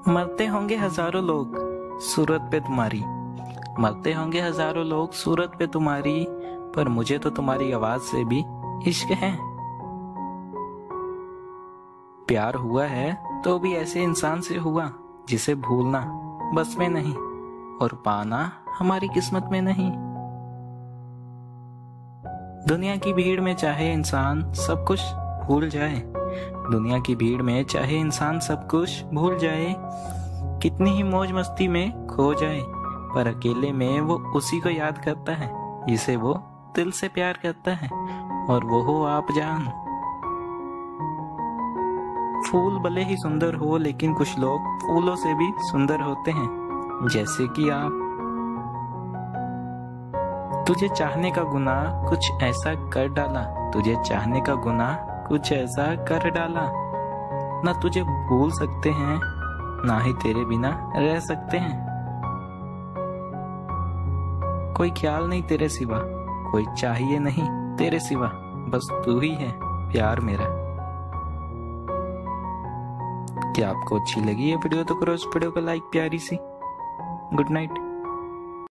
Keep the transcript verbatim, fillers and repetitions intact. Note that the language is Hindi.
मरते होंगे हजारों लोग सूरत पे तुम्हारी, मरते होंगे हजारों लोग सूरत पे तुम्हारी, पर मुझे तो तुम्हारी आवाज से भी इश्क है। प्यार हुआ है तो भी ऐसे इंसान से हुआ जिसे भूलना बस में नहीं और पाना हमारी किस्मत में नहीं। दुनिया की भीड़ में चाहे इंसान सब कुछ भूल जाए, दुनिया की भीड़ में चाहे इंसान सब कुछ भूल जाए, कितनी ही मौज मस्ती में खो जाए, पर अकेले में वो उसी को याद करता है जिसे वो दिल से प्यार करता है, और वो हो आप जान। फूल भले ही सुंदर हो लेकिन कुछ लोग फूलों से भी सुंदर होते हैं, जैसे कि आप। तुझे चाहने का गुनाह कुछ ऐसा कर डाला, तुझे चाहने का गुनाह कुछ ऐसा कर डाला, ना तुझे भूल सकते हैं ना ही तेरे बिना रह सकते हैं। कोई ख्याल नहीं तेरे सिवा, कोई चाहिए नहीं तेरे सिवा, बस तू ही है प्यार मेरा। क्या आपको अच्छी लगी ये वीडियो तो करो इस वीडियो को लाइक प्यारी सी। Good night.